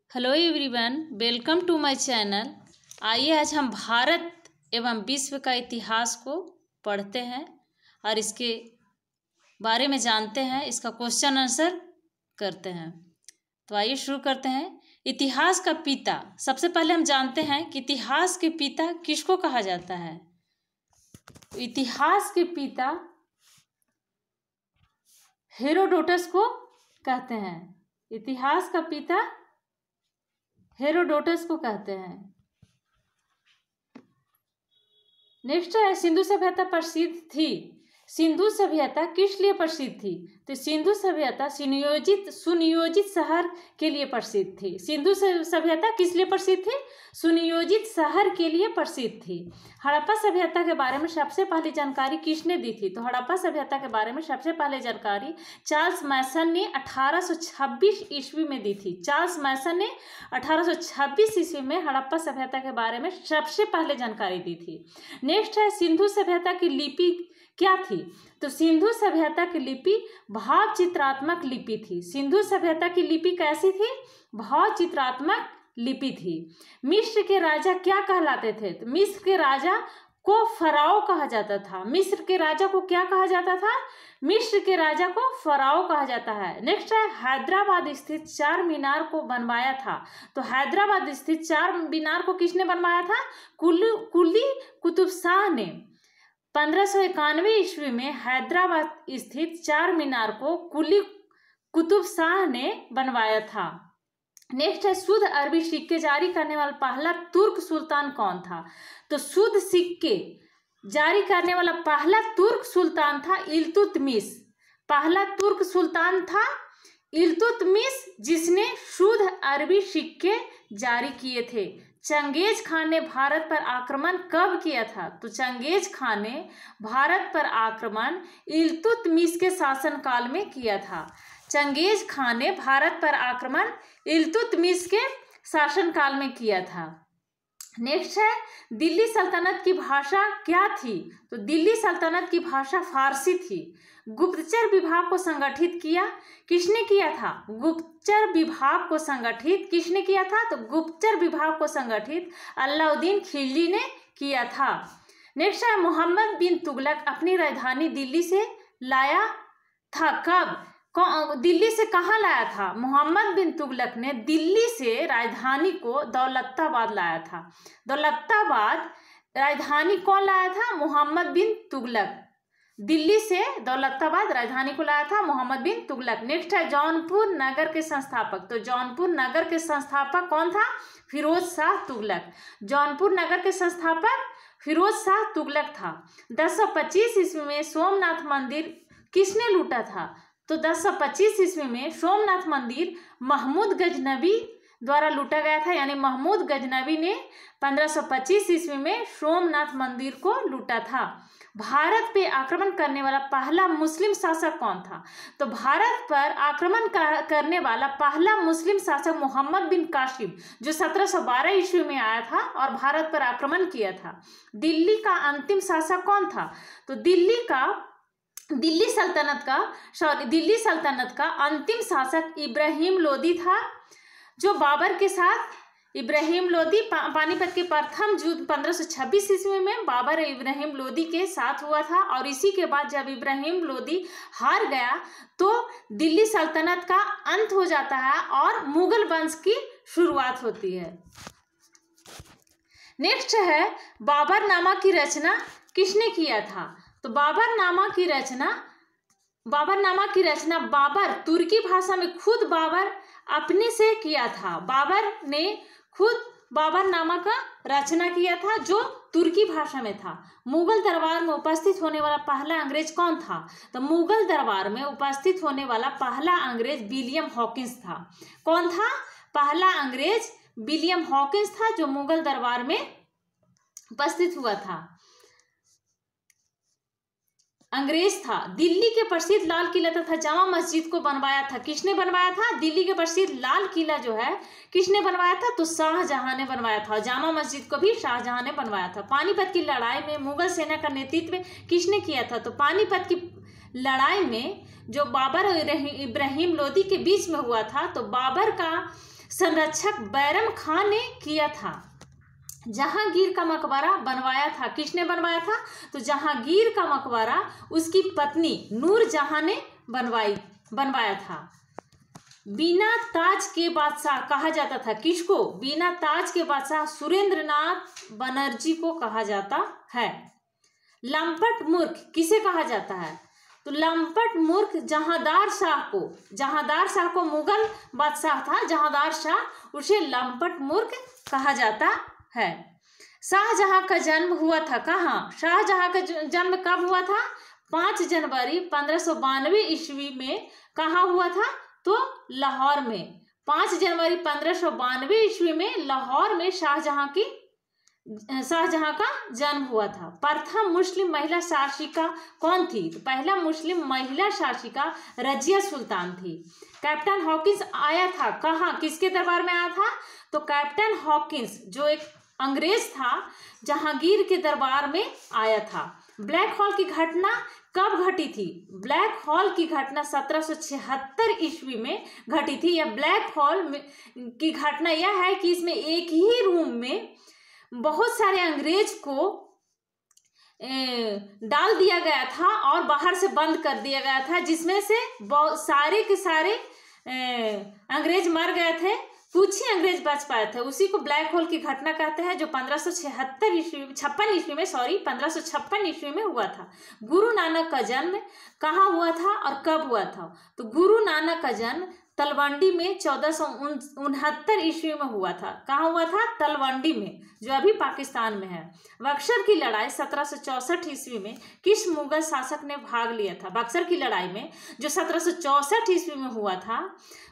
Hello everyone, welcome to my channel. आइए आज हम भारत एवं विश्व का इतिहास को पढ़ते हैं और इसके बारे में जानते हैं, इसका क्वेश्चन आंसर करते हैं। तो आइए शुरू करते हैं। इतिहास का पिता, सबसे पहले हम जानते हैं कि इतिहास के पिता किसको कहा जाता है। इतिहास के पिता हेरोडोटस को कहते हैं। इतिहास का पिता हेरोडोटस को कहते हैं। नेक्स्ट है, सिंधु सभ्यता प्रसिद्ध थी। सिंधु सभ्यता किस लिए प्रसिद्ध थी? तो सिंधु सभ्यता सुनियोजित शहर के लिए प्रसिद्ध थी। सिंधु सभ्यता किस लिए प्रसिद्ध थी? सुनियोजित शहर के लिए प्रसिद्ध थी। हड़प्पा सभ्यता के बारे में सबसे पहली जानकारी किसने दी थी? तो हड़प्पा सभ्यता के बारे में सबसे पहले जानकारी चार्ल्स मैसन ने 1826 ईस्वी में दी थी। चार्ल्स मैसन ने 1826 ईस्वी में हड़प्पा सभ्यता के बारे में सबसे पहले जानकारी दी थी। नेक्स्ट है, सिंधु सभ्यता की लिपि क्या थी? तो सिंधु सभ्यता की लिपि भाव चित्रात्मक लिपि थी। सिंधु सभ्यता की लिपि कैसी थी? भाव चित्रात्मक लिपि थी। मिस्र के राजा क्या कहलाते थे? तो मिस्र के राजा को फराओ कहा जाता था। मिस्र के राजा को क्या कहा जाता था? मिस्र के राजा को फराओ कहा जाता है। नेक्स्ट है, हैदराबाद स्थित चार मीनार को बनवाया था। तो हैदराबाद स्थित चार मीनार को किसने बनवाया था? कुली कुतुब शाह ने 1591 ईस्वी में हैदराबाद स्थित चार मीनार को कुली कुतुब शाह ने बनवाया था। नेक्स्ट है, शुद्ध अरबी सिक्के जारी करने वाला पहला तुर्क सुल्तान कौन था? तो शुद्ध सिक्के जारी करने वाला पहला तुर्क सुल्तान था इल्तुतमिश। पहला तुर्क सुल्तान था इल्तुतमिश, जिसने शुद्ध अरबी सिक्के जारी किए थे। चंगेज खान ने भारत पर आक्रमण कब किया था? तो चंगेज खान ने भारत पर आक्रमण इल्तुतमिश के शासनकाल में किया था। चंगेज खान ने भारत पर आक्रमण इल्तुतमिश के शासनकाल में किया था। नेक्स्ट है, दिल्ली सल्तनत की भाषा क्या थी? तो दिल्ली सल्तनत की भाषा फारसी थी। गुप्तचर विभाग को संगठित किया किसने किया था? गुप्तचर विभाग को संगठित किसने किया था? तो गुप्तचर विभाग को संगठित अलाउद्दीन खिलजी ने किया था। नेक्स्ट है, मोहम्मद बिन तुगलक अपनी राजधानी दिल्ली से लाया था कब? दिल्ली से कहाँ लाया था? मोहम्मद बिन तुगलक ने दिल्ली से राजधानी को दौलताबाद लाया था। दौलताबाद राजधानी कौन लाया था? मोहम्मद बिन तुगलक। दिल्ली से दौलताबाद राजधानी को लाया था मोहम्मद बिन तुगलक। नेक्स्ट है, जौनपुर नगर के संस्थापक। तो जौनपुर नगर के संस्थापक कौन था? फिरोज शाह तुगलक। जौनपुर नगर के संस्थापक फिरोज शाह तुगलक था। 1025 ईस्वी में सोमनाथ मंदिर किसने लूटा था? तो 1025 ईस्वी में सोमनाथ मंदिर महमूद गजनबी द्वारा लूटा गया था। यानी महमूद गजनबी ने 1525 ईस्वी में सोमनाथ मंदिर को लूटा था। भारत पे आक्रमण करने वाला पहला मुस्लिम शासक कौन था? तो भारत पर आक्रमण करने वाला पहला मुस्लिम शासक मोहम्मद बिन कासिम, जो 1712 ईस्वी में आया था और भारत पर आक्रमण किया था। दिल्ली का अंतिम शासक कौन था? तो दिल्ली सल्तनत का अंतिम शासक इब्राहिम लोदी था, जो बाबर के साथ इब्राहिम लोदी पानीपत के प्रथम युद्ध 1526 ईस्वी में बाबर इब्राहिम लोदी के साथ हुआ था। और इसी के बाद जब इब्राहिम लोदी हार गया तो दिल्ली सल्तनत का अंत हो जाता है और मुगल वंश की शुरुआत होती है। नेक्स्ट है, बाबरनामा की रचना किसने किया था? तो बाबरनामा की रचना बाबर तुर्की भाषा में खुद बाबर अपने से किया था। बाबर ने खुद बाबरनामा का रचना किया था, जो तुर्की भाषा में था। मुगल दरबार में उपस्थित होने वाला पहला अंग्रेज कौन था? तो मुगल दरबार में उपस्थित होने वाला पहला अंग्रेज विलियम हॉकिंस था। कौन था? पहला अंग्रेज विलियम हॉकिंस था, जो मुगल दरबार में उपस्थित हुआ था, अंग्रेज था। दिल्ली के प्रसिद्ध लाल किला तथा जामा मस्जिद को बनवाया था किसने बनवाया था? दिल्ली के प्रसिद्ध लाल किला जो है किसने बनवाया था? तो शाहजहां ने बनवाया था। जामा मस्जिद को भी शाहजहां ने बनवाया था। पानीपत की लड़ाई में मुगल सेना का नेतृत्व किसने किया था? तो पानीपत की लड़ाई में जो बाबर और इब्राहिम लोदी के बीच में हुआ था, तो बाबर का संरक्षक बैरम खान ने किया था। जहांगीर का मकबरा बनवाया था, किसने बनवाया था? तो जहांगीर का मकबरा उसकी पत्नी नूरजहां ने बनवाया था। बिना ताज के बादशाह कहा जाता था, किसको? बिना ताज के बादशाह सुरेंद्रनाथ बनर्जी को कहा जाता है। लंपट मूर्ख किसे कहा जाता है? तो लंपट मूर्ख जहांदार शाह को मुगल बादशाह था जहांदार शाह, उसे लंपट मूर्ख कहा जाता है। शाहजहां का जन्म हुआ था कहाँ? शाहजहां का जन्म कब हुआ था? 5 जनवरी 1592 ईस्वी में। कहाँ हुआ था? तो लाहौर में। 5 जनवरी 1592 ईस्वी में लाहौर में शाहजहां का जन्म हुआ था। प्रथम मुस्लिम महिला शासिका कौन थी? तो पहला मुस्लिम महिला शासिका रजिया सुल्तान थी। कैप्टन हॉकिंस आया था कहाँ? किसके दरबार में आया था? तो कैप्टन हॉकिंस जो एक अंग्रेज था, जहांगीर के दरबार में आया था। ब्लैक होल की घटना कब घटी थी? ब्लैक होल की घटना 1776 ईस्वी में घटी थी। यह ब्लैक होल की घटना यह है कि इसमें एक ही रूम में बहुत सारे अंग्रेज को डाल दिया गया था और बाहर से बंद कर दिया गया था, जिसमें से बहुत सारे के सारे अंग्रेज मर गए थे, कुछ ही अंग्रेज बच पाए थे। उसी को ब्लैक होल की घटना कहते हैं, जो 1556 ईस्वी में हुआ था। गुरु नानक का जन्म कहाँ हुआ था और कब हुआ था? तो गुरु नानक का जन्म तलवंडी में 1469 ईस्वी में हुआ था। कहाँ हुआ था? तलवंडी में, जो अभी पाकिस्तान में है। बक्सर की लड़ाई 1764 ईस्वी में किस मुगल शासक ने भाग लिया था? बक्सर की लड़ाई में जो 1764 ईस्वी में हुआ था,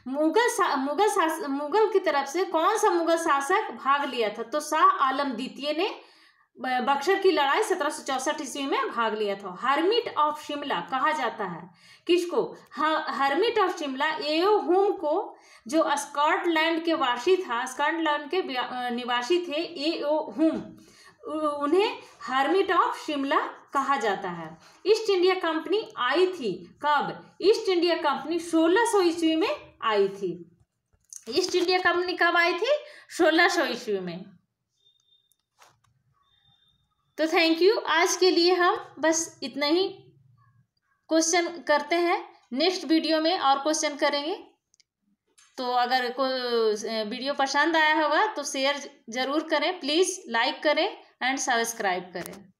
मुगल की तरफ से कौन सा मुगल शासक भाग लिया था? तो शाह आलम द्वितीय ने बक्सर की लड़ाई 1764 ईस्वी में भाग लिया था। हर्मिट ऑफ शिमला कहा जाता है किसको? हर्मिट ऑफ शिमला एओ हुम को, जो स्कॉटलैंड के स्कॉटलैंड के निवासी थे एओ हुम, उन्हें हर्मिट ऑफ शिमला कहा जाता है। ईस्ट इंडिया कंपनी आई थी कब? ईस्ट इंडिया कंपनी 1600 ईस्वी में आई थी। ईस्ट इंडिया कंपनी कब आई थी? 1600 ईस्वी में। तो थैंक यू। आज के लिए हम बस इतना ही क्वेश्चन करते हैं, नेक्स्ट वीडियो में और क्वेश्चन करेंगे। तो अगर कोई वीडियो पसंद आया होगा तो शेयर ज़रूर करें, प्लीज़ लाइक करें एंड सब्सक्राइब करें।